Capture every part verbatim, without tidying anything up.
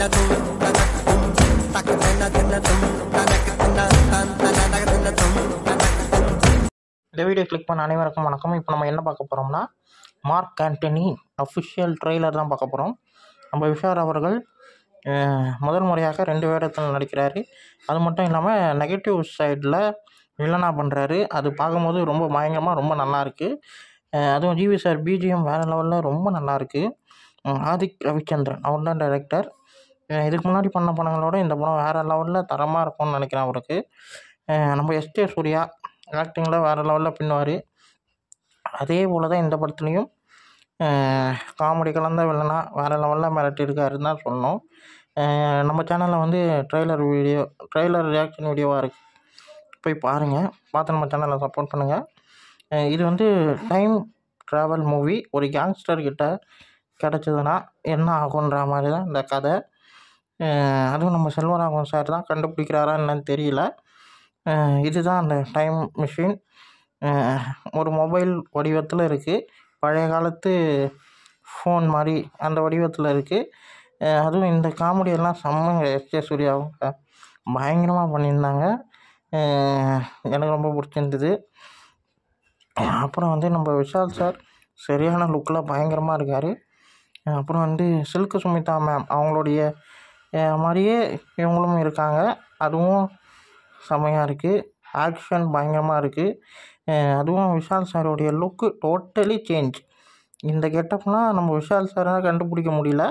இந்த video click பண்ண அனைவருக்கும் வணக்கம். இப்போ நம்ம என்ன பார்க்க போகிறோம்னா, மார்க் ஆண்டனி அஃபிஷியல் ட்ரெய்லர் தான் பார்க்க போகிறோம். நம்ம விஷால் அவர்கள் முதல் முறையாக ரெண்டு வேடத்தில் நடிக்கிறாரு. அது மட்டும் இல்லாமல் நெகட்டிவ் சைடில் வில்லனாக பண்ணுறாரு. அது பார்க்கும்போது ரொம்ப பயங்கரமாக ரொம்ப நல்லாயிருக்கு. அதுவும் ஜிவி சார் பிஜிஎம் வேறு லெவலில் ரொம்ப நல்லாயிருக்கு. ஆதிக் ரவிச்சந்திரன் அவர் தான் டைரக்டர். இதுக்கு முன்னாடி பண்ண படங்களோட இந்த படம் வேறு லெவலில் தரமாக இருக்கும்னு நினைக்கிறேன் அவருக்கு. நம்ம எஸ்டே சூர்யா ஆக்டிங்கில் வேறு லெவலில் பின்னுவார். அதே போல் தான் இந்த படத்துலேயும் காமெடி கலந்த வில்லனா வேறு லெவலில் மிரட்டியிருக்காருன்னு தான் சொல்லணும். நம்ம சேனலில் வந்து ட்ரெய்லர் வீடியோ ட்ரெய்லர் ரியாக்ஷன் வீடியோவாக இருக்குது, போய் பாருங்கள். பார்த்து நம்ம சேனலை சப்போர்ட் பண்ணுங்கள். இது வந்து டைம் ட்ராவல் மூவி. ஒரு கேங்ஸ்டர்கிட்ட கிடச்சதுன்னா என்ன ஆகுன்ற மாதிரி தான் இந்த கதை. அதுவும் நம்ம செல்வராகவன் சார் தான் கண்டுபிடிக்கிறாரா என்னன்னு தெரியல. இதுதான் அந்த டைம் மிஷின். ஒரு மொபைல் வடிவத்தில் இருக்குது, பழைய காலத்து ஃபோன் மாதிரி அந்த வடிவத்தில் இருக்குது. அதுவும் இந்த காமெடியெல்லாம் செம்மங்க. எஸ்டே சூர்யாவும் பயங்கரமாக பண்ணியிருந்தாங்க. எனக்கு ரொம்ப பிடிச்சிருந்தது. அப்புறம் வந்து நம்ம விஷால் சார் சரியான லுக்கில் பயங்கரமாக இருக்கார். அப்புறம் வந்து சில்கு சுமிதா மேம் அவங்களுடைய மாதிரியே இவங்களும் இருக்காங்க. அதுவும் செம்மையாக இருக்குது. ஆக்ஷன் பயங்கரமாக இருக்குது. அதுவும் விஷால் சாரோடைய லுக்கு டோட்டலி சேஞ்ச். இந்த கெட்டப்லாம் நம்ம விஷால் சாரால் கண்டுபிடிக்க முடியல,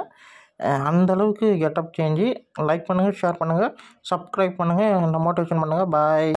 அந்தளவுக்கு கெட்டப் சேஞ்சு. லைக் பண்ணுங்கள், ஷேர் பண்ணுங்கள், சப்ஸ்கிரைப் பண்ணுங்கள், இந்த மோட்டிவேஷன் பண்ணுங்கள். பாய்.